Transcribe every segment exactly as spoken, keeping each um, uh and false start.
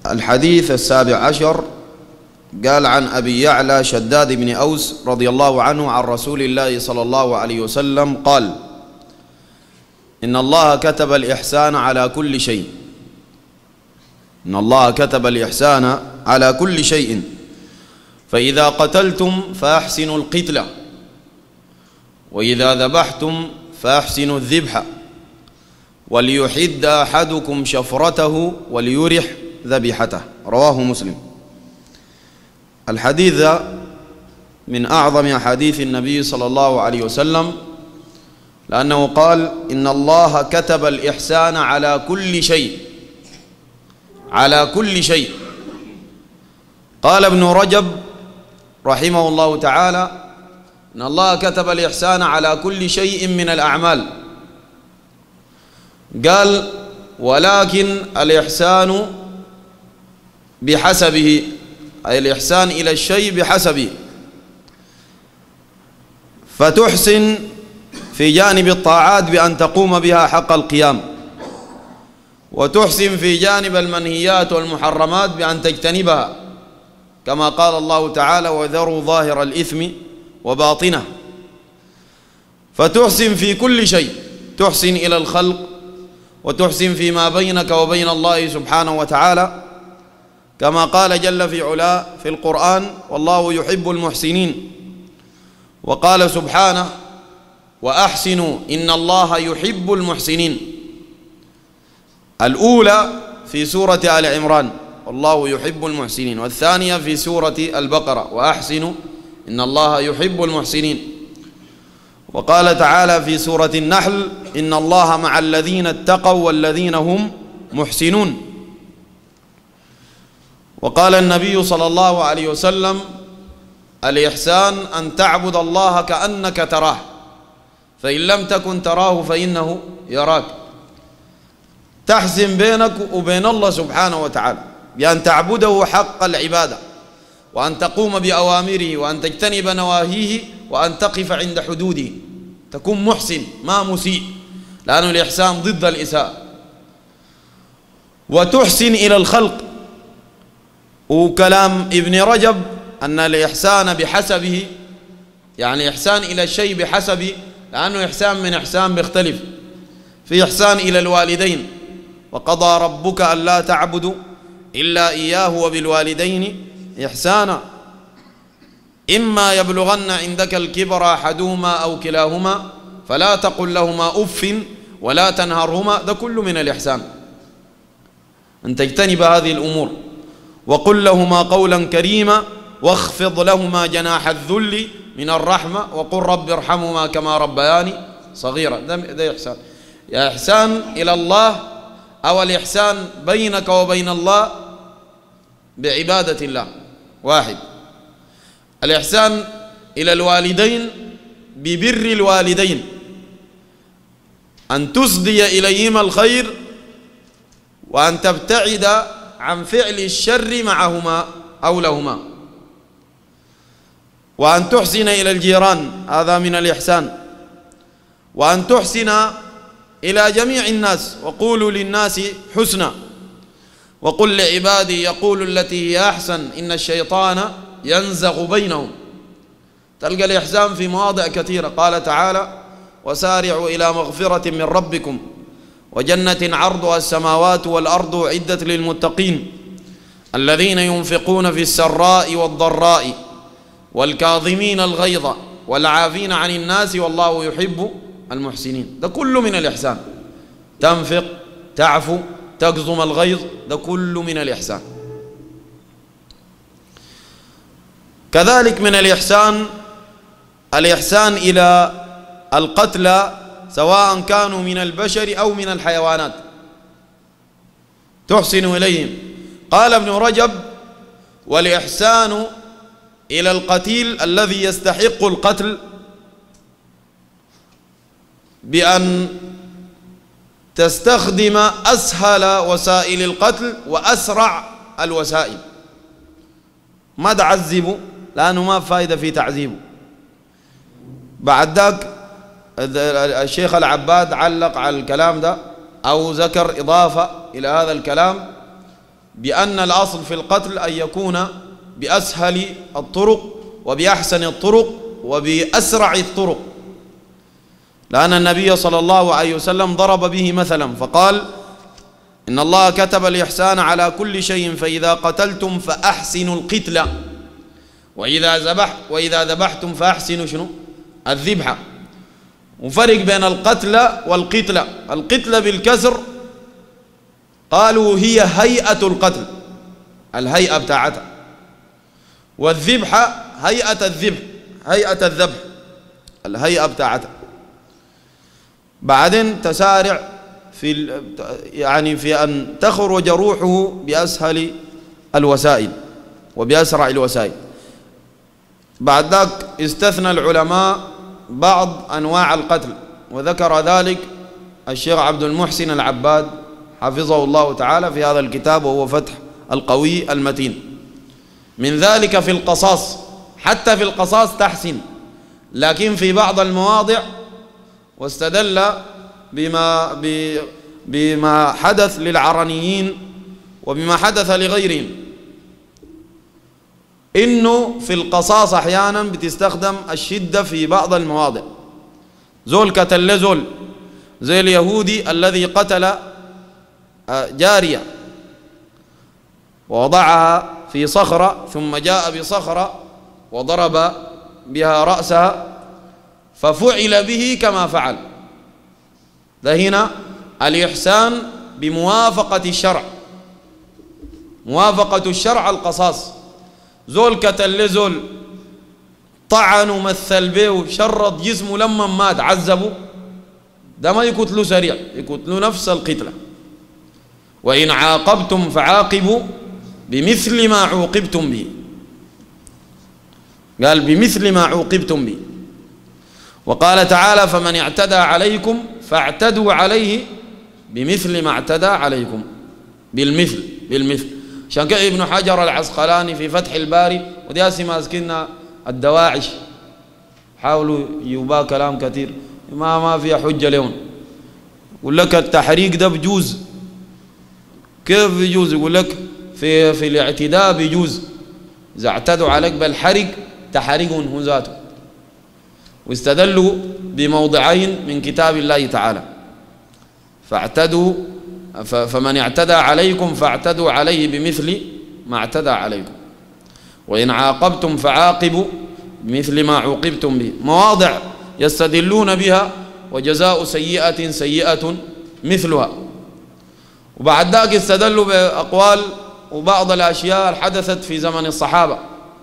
الحديث السابع عشر قال عن أبي يعلى شداد بن أوس رضي الله عنه عن رسول الله صلى الله عليه وسلم قال: إن الله كتب الإحسان على كل شيء إن الله كتب الإحسان على كل شيء فإذا قتلتم فأحسنوا القتلة، وإذا ذبحتم فأحسنوا الذبح، وليحد أحدكم شفرته وليرح ذبيحته. رواه مسلم. الحديث من أعظم أحاديث النبي صلى الله عليه وسلم، لأنه قال: إن الله كتب الإحسان على كل شيء على كل شيء. قال ابن رجب رحمه الله تعالى: إن الله كتب الإحسان على كل شيء من الأعمال. قال: ولكن الإحسان بحسبه، أي الإحسان إلى الشيء بحسبه، فتحسن في جانب الطاعات بأن تقوم بها حق القيام، وتحسن في جانب المنهيات والمحرمات بأن تجتنبها، كما قال الله تعالى: وذروا ظاهر الإثم وباطنه. فتحسن في كل شيء، تحسن إلى الخلق، وتحسن فيما بينك وبين الله سبحانه وتعالى، كما قال جل في علاه في القرآن: والله يحب المحسنين. وقال سبحانه: وأحسنوا إن الله يحب المحسنين. الأولى في سورة آل عمران: والله يحب المحسنين، والثانية في سورة البقرة: وأحسنوا إن الله يحب المحسنين. وقال تعالى في سورة النحل: إن الله مع الذين اتقوا والذين هم محسنون. وقال النبي صلى الله عليه وسلم: الإحسان أن تعبد الله كأنك تراه، فإن لم تكن تراه فإنه يراك. تحسن بينك وبين الله سبحانه وتعالى بأن تعبده حق العبادة، وأن تقوم بأوامره، وأن تجتنب نواهيه، وأن تقف عند حدوده، تكون محسن ما مسيء، لأن الإحسان ضد الإساءة. وتحسن إلى الخلق. وكلام ابن رجب أن الإحسان بحسبه، يعني إحسان إلى الشيء بحسبه، لأنه إحسان من إحسان بيختلف. في إحسان إلى الوالدين: وقضى ربك ألا تعبدوا إلا إياه وبالوالدين إحسانا، إما يبلغن عندك الكبر أحدهما أو كلاهما فلا تقل لهما أف ولا تنهرهما. ده كله من الإحسان، أن تجتنب هذه الأمور. وقل لهما قولا كريما واخفض لهما جناح الذل من الرحمة وقل رب ارحمهما كما ربياني صغيرا. ده, ده إحسان. يا إحسان إلى الله، أو الإحسان بينك وبين الله بعبادة الله واحد. الإحسان إلى الوالدين ببر الوالدين، أن تسدي إليهما الخير، وأن تبتعد عن فعل الشر معهما أو لهما. وأن تحسن إلى الجيران، هذا من الإحسان. وأن تحسن إلى جميع الناس: وقولوا للناس حسنا وقل لعبادي يقولوا التي هي أحسن إن الشيطان ينزغ بينهم. تلقى الإحسان في مواضع كثيرة. قال تعالى: وسارعوا إلى مغفرة من ربكم وجنة عرضها السماوات والأرض أعدت للمتقين الذين ينفقون في السراء والضراء والكاظمين الغيظ والعافين عن الناس والله يحب المحسنين. ده كله من الإحسان. تنفق، تعفو، تكظم الغيظ، ده كله من الإحسان. كذلك من الإحسان الإحسان إلى القتلى، سواء كانوا من البشر أو من الحيوانات، تحسن إليهم. قال ابن رجب: والإحسان إلى القتيل الذي يستحق القتل بأن تستخدم أسهل وسائل القتل وأسرع الوسائل، ما تعذبه لأنه ما فائدة في تعذيبه. بعد ذاك الشيخ العباد علق على الكلام ده أو ذكر إضافة إلى هذا الكلام، بأن الأصل في القتل أن يكون بأسهل الطرق وبأحسن الطرق وبأسرع الطرق، لأن النبي صلى الله عليه وسلم ضرب به مثلا فقال: إن الله كتب الإحسان على كل شيء فإذا قتلتم فأحسنوا القتلة وإذا ذبح وإذا ذبحتم فأحسنوا شنو؟ الذبحة. وفرق بين القتلة والقتلة. القتلة بالكسر قالوا هي هيئة القتل، الهيئة بتاعتها، والذبحة هيئة الذبح، هيئة الذبح، الهيئة بتاعتها. بعدين تسارع في يعني في أن تخرج روحه بأسهل الوسائل وبأسرع الوسائل. بعد ذلك استثنى العلماء بعض أنواع القتل، وذكر ذلك الشيخ عبد المحسن العباد حفظه الله تعالى في هذا الكتاب، وهو فتح القوي المتين. من ذلك في القصاص، حتى في القصاص تحسن، لكن في بعض المواضع واستدل بما بما حدث للعرنيين وبما حدث لغيرهم، إنه في القصاص أحيانا بتستخدم الشدة في بعض المواضع. زول قتل زول، زي اليهودي الذي قتل جارية ووضعها في صخرة ثم جاء بصخرة وضرب بها رأسها ففعل به كما فعل. ده هنا الإحسان بموافقة الشرع، موافقة الشرع القصاص. زول قتل زول، طعن ومثل به وشرط جسمه لما مات عذبه، ده ما يقتلوا سريع، يقتلوا نفس القتلة. وإن عاقبتم فعاقبوا بمثل ما عوقبتم به، قال بمثل ما عوقبتم به. وقال تعالى: فمن اعتدى عليكم فاعتدوا عليه بمثل ما اعتدى عليكم، بالمثل بالمثل. عشان كده ابن حجر العسقلاني في فتح الباري، ودي هسه ماسكين الدواعش حاولوا يبا كلام كثير ما ما فيها حجة لهم. يقول لك التحريق ده بجوز، كيف بيجوز؟ يقول لك في في الاعتداء بيجوز، إذا اعتدوا عليك بالحرق تحرقهم هو ذاته. واستدلوا بموضعين من كتاب الله تعالى: فاعتدوا فمن اعتدى عليكم فاعتدوا عليه بمثل ما اعتدى عليكم، وإن عاقبتم فعاقبوا بمثل ما عوقبتم به. مواضع يستدلون بها، وجزاء سيئة سيئة مثلها. وبعد ذلك استدلوا بأقوال وبعض الأشياء حدثت في زمن الصحابة.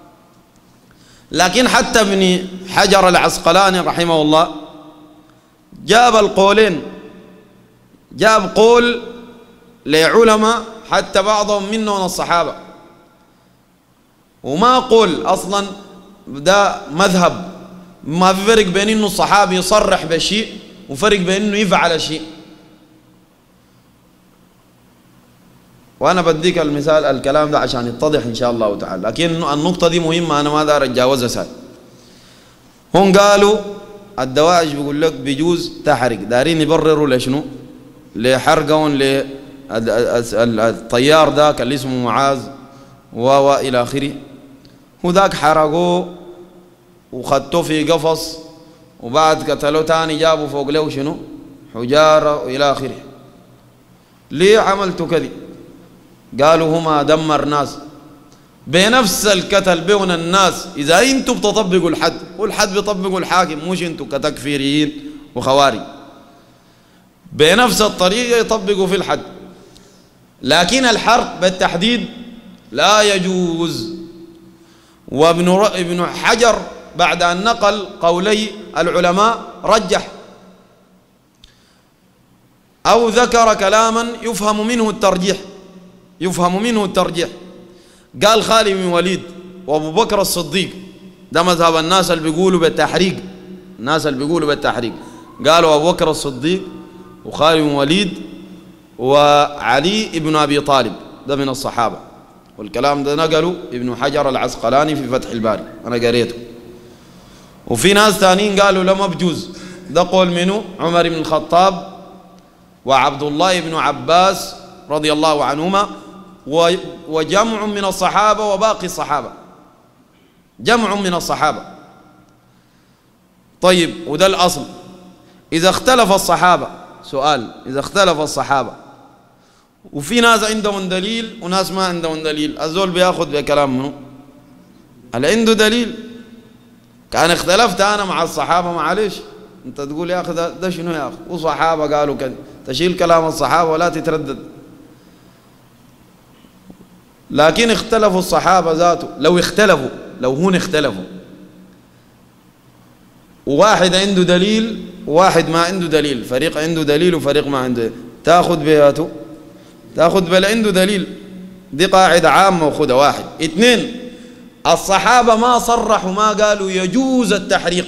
لكن حتى ابن حجر العسقلاني رحمه الله جاب القولين، جاب قول لعلماء حتى بعضهم منهم الصحابة، وما قول أصلا ده مذهب. ما في فرق بين إنه الصحابي يصرح بشيء وفرق بين إنه يفعل شيء. وأنا بديك المثال الكلام ده عشان يتضح إن شاء الله تعالى، لكن النقطة دي مهمة أنا ما دار أتجاوزها سهل. هم قالوا الدواعش بيقول لك بيجوز تحرق، دارين يبرروا لشنو؟ لحرقهم للطيار ذاك اللي اسمه معاذ و إلى آخره. وذاك حرقوه وخدوه في قفص، وبعد قتلوه تاني جابوا فوق له شنو؟ حجارة وإلى آخره. ليه عملتوا كذي؟ قالوا هما دمر ناس بنفس القتل بين الناس. إذا أنتم بتطبقوا الحد والحد بيطبقوا الحاكم، مش أنتم كتكفيريين وخوارج، بنفس الطريقة يطبقوا في الحد. لكن الحرق بالتحديد لا يجوز. وابن ابن حجر بعد أن نقل قولي العلماء رجح أو ذكر كلاما يفهم منه الترجيح، يفهم منه الترجيح. قال خالد بن وليد وأبو بكر الصديق، ده مذهب الناس اللي بيقولوا بالتحريق، الناس اللي بيقولوا بالتحريق قالوا أبو بكر الصديق وخالد بن وليد وعلي بن أبي طالب، ده من الصحابة. والكلام ده نقله ابن حجر العسقلاني في فتح الباري، أنا قريته. وفي ناس ثانيين قالوا لما بجوز، ده قول منه عمر بن الخطاب وعبد الله بن عباس رضي الله عنهما، وجمع من الصحابة وباقي الصحابة، جمع من الصحابة. طيب وده الأصل. إذا اختلف الصحابة، سؤال، إذا اختلف الصحابة وفي ناس عندهم دليل وناس ما عندهم دليل، الزول بياخذ بكلام منه اللي عنده دليل. كان اختلفت أنا مع الصحابة معلش، أنت تقول يا أخي ده, ده شنو يا أخي، وصحابة قالوا كذا، تشيل كلام الصحابة ولا تتردد. لكن اختلفوا الصحابة ذاته، لو اختلفوا لو هون اختلفوا وواحد عنده دليل وواحد ما عنده دليل، فريق عنده دليل وفريق ما عنده دليل، تاخذ بياته، تاخذ بل عنده دليل. دي قاعدة عامة وخذها. واحد. اثنين، الصحابة ما صرحوا ما قالوا يجوز التحريق،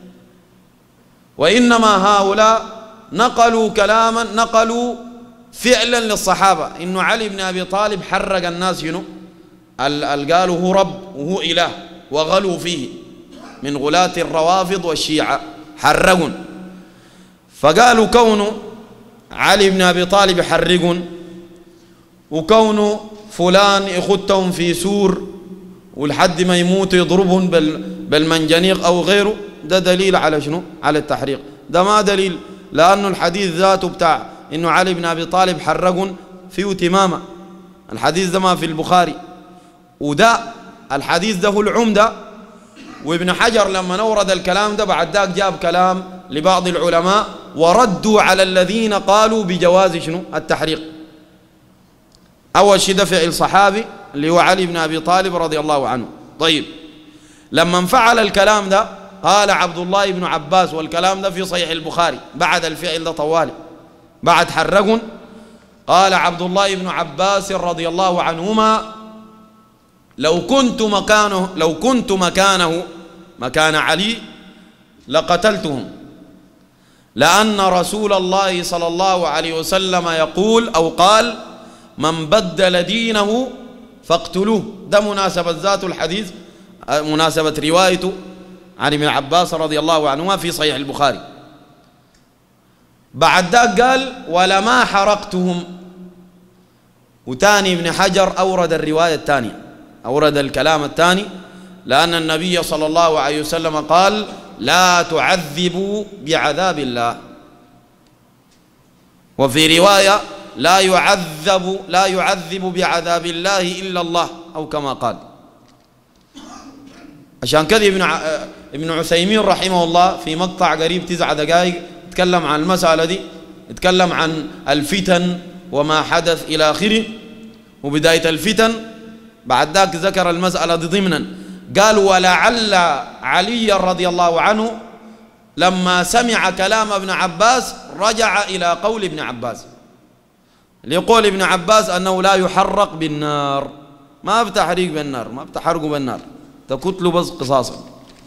وإنما هؤلاء نقلوا كلاما، نقلوا فعلا للصحابة إنه علي بن أبي طالب حرق الناس شنو؟ ال قالوا هو رب وهو إله وغلوا فيه من غلاة الروافض والشيعة، حرقون. فقالوا كونه علي بن أبي طالب يحرقون وكونه فلان يخدهم في سور ولحد ما يموت يضربهم بالمنجنيق أو غيره، ده دليل على شنو؟ على التحريق. ده ما دليل، لأنه الحديث ذاته بتاع إنه علي بن أبي طالب حرقهم فيه تماما، الحديث ده ما في البخاري، وده الحديث ده هو العمدة. وابن حجر لما نورد الكلام ده بعد ذاك جاب كلام لبعض العلماء وردوا على الذين قالوا بجواز شنو؟ التحريق. أول شيء ده فعل صحابي اللي هو علي بن أبي طالب رضي الله عنه. طيب لما انفعل الكلام ده قال عبد الله بن عباس، والكلام ده في صحيح البخاري بعد الفعل ده طوالي، بعد حرقون، قال عبد الله بن عباس رضي الله عنهما: لو كنت مكانه لو كنت مكانه مكان علي لقتلتهم، لأن رسول الله صلى الله عليه وسلم يقول أو قال: من بدل دينه فاقتلوه. ده مناسبة ذات الحديث، مناسبة روايته عن ابن عباس رضي الله عنهما في صحيح البخاري. بعد ذاك قال: ولما حرقتهم. وتاني ابن حجر أورد الرواية الثانية، أورد الكلام الثاني، لأن النبي صلى الله عليه وسلم قال: لا تعذبوا بعذاب الله. وفي رواية: لا يعذب لا يعذب بعذاب الله إلا الله، أو كما قال. عشان كذا ابن ابن عثيمين رحمه الله في مقطع قريب تسع دقائق يتكلم عن المسألة دي، يتكلم عن الفتن وما حدث إلى آخره، وبداية الفتن بعد ذاك ذكر المسألة دي ضمنا. قال: ولعل علي رضي الله عنه لما سمع كلام ابن عباس رجع إلى قول ابن عباس، ليقول ابن عباس أنه لا يحرق بالنار، ما بتحريق بالنار، ما بتحرقه بالنار، تقتله بس قصاصا.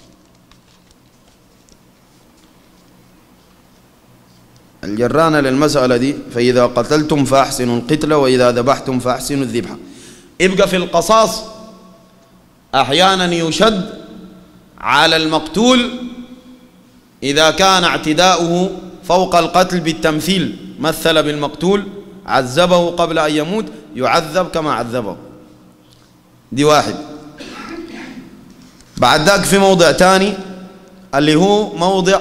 الجرانة للمسألة دي: فإذا قتلتم فأحسنوا القتل وإذا ذبحتم فأحسنوا الذبحة. يبقى في القصاص أحيانا يشد على المقتول إذا كان اعتداؤه فوق القتل بالتمثيل، مثل بالمقتول عذبه قبل أن يموت، يعذب كما عذبه. دي واحد. بعد ذاك في موضع تاني اللي هو موضع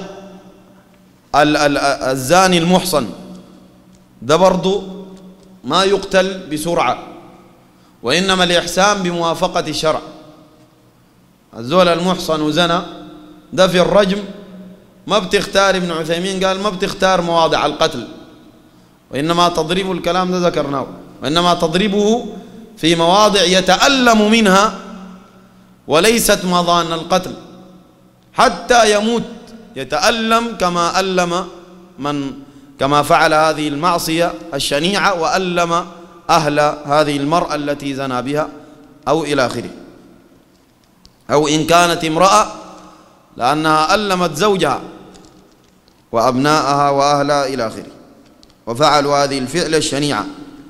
الزاني المحصن، ده برضو ما يقتل بسرعة، وإنما الإحسان بموافقة الشرع. الزول المحصن وزنى ده في الرجم ما بتختار، ابن عثيمين قال ما بتختار مواضع القتل، وإنما تضرب، الكلام ده ذكرناه، وإنما تضربه في مواضع يتألم منها وليست مضان القتل حتى يموت، يتألم كما ألم من كما فعل هذه المعصية الشنيعة وألم أهل هذه المرأة التي زنى بها أو إلى آخره. أو إن كانت امرأة لأنها ألمت زوجها وأبناءها وأهلها إلى آخره وفعلوا هذه الفعلة الشنيعة.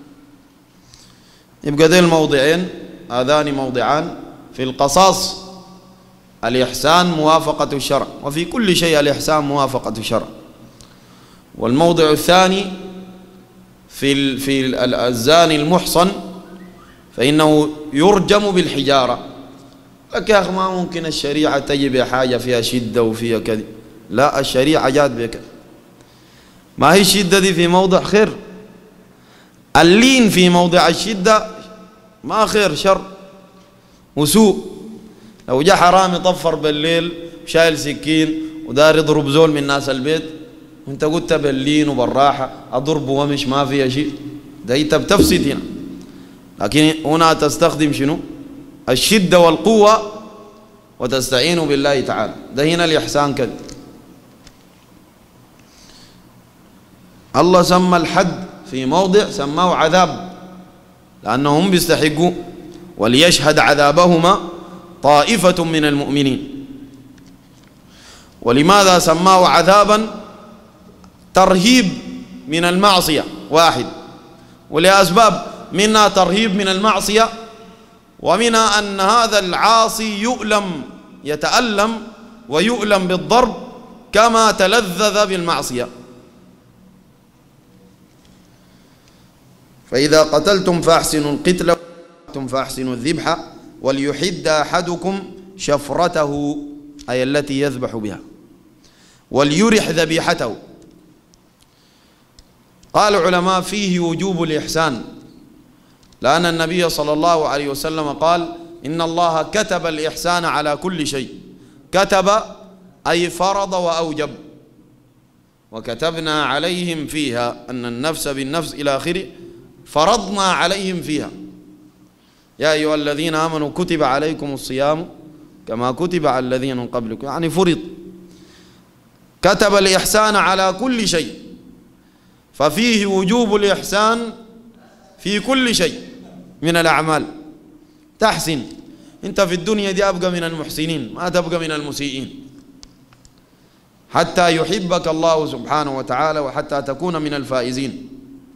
يبقى ذي الموضعين، هذان موضعان في القصاص: الإحسان موافقة الشرع، وفي كل شيء الإحسان موافقة الشرع. والموضع الثاني في في الزاني المحصن فإنه يرجم بالحجارة. لك يا أخي ما ممكن الشريعة تجي بحاجة فيها شدة وفيها كذا، لا، الشريعة جات بك. ما هي الشدة دي في موضع خير، اللين في موضع الشدة ما خير، شر وسوء. لو جاء حرامي طفر بالليل شايل سكين ودار يضرب زول من ناس البيت وانت قلت باللين وبالراحة أضربه ومش ما فيها شيء، ده انت بتفسد هنا. لكن هنا تستخدم شنو؟ الشدة والقوة وتستعين بالله تعالى، ده هنا الإحسان كده. الله سمى الحد في موضع سماه عذاب لأنهم بيستحقوا، وليشهد عذابهما طائفة من المؤمنين. ولماذا سماه عذابا؟ ترهيب من المعصية واحد، ولأسباب، منها ترهيب من المعصية، ومنها أن هذا العاصي يؤلم، يتألم ويؤلم بالضرب كما تلذذ بالمعصية. فإذا قتلتم فأحسنوا القتل فأحسنوا الذبح وليحد أحدكم شفرته، أي التي يذبح بها، وليرح ذبيحته. قال العلماء فيه وجوب الإحسان، لأن النبي صلى الله عليه وسلم قال إن الله كتب الإحسان على كل شيء. كتب أي فرض وأوجب، وكتبنا عليهم فيها أن النفس بالنفس إلى آخره، فرضنا عليهم فيها. يا أيها الذين آمنوا كتب عليكم الصيام كما كتب على الذين من قبلكم، يعني فرض. كتب الإحسان على كل شيء، ففيه وجوب الإحسان في كل شيء من الأعمال. تحسن أنت في الدنيا دي، أبقى من المحسنين ما تبقى من المسيئين، حتى يحبك الله سبحانه وتعالى وحتى تكون من الفائزين.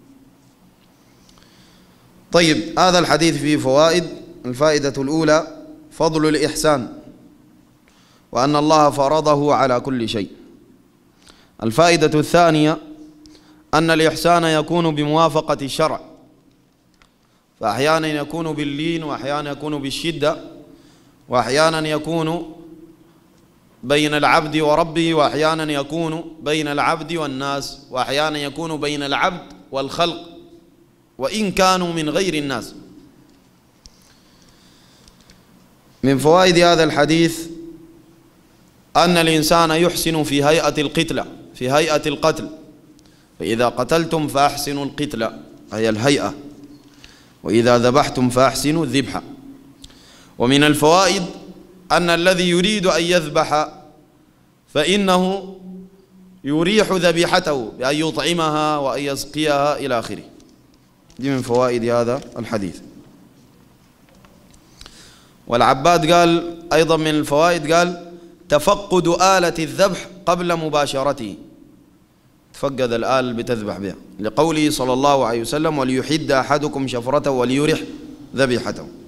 طيب، هذا الحديث فيه فوائد. الفائدة الأولى فضل الإحسان، وأن الله فرضه على كل شيء. الفائدة الثانية أن الإحسان يكون بموافقة الشرع، فأحيانا يكون باللين، وأحيانا يكون بالشدة، وأحيانا يكون بين العبد وربه، وأحيانا يكون بين العبد والناس، وأحيانا يكون بين العبد والخلق وإن كانوا من غير الناس. من فوائد هذا الحديث أن الإنسان يحسن في هيئة القتلى، في هيئة القتل. فإذا قتلتم فأحسنوا القتلى أي الهيئة، وإذا ذبحتم فأحسنوا الذبح. ومن الفوائد أن الذي يريد أن يذبح فإنه يريح ذبيحته بأن يطعمها وأن يسقيها إلى آخره. دي من فوائد هذا الحديث. والعباد قال أيضا من الفوائد، قال تفقد آلة الذبح قبل مباشرته، تفقد الآلة بتذبح بها، لقوله صلى الله عليه وسلم وليحد أحدكم شفرته وليرح ذبيحته.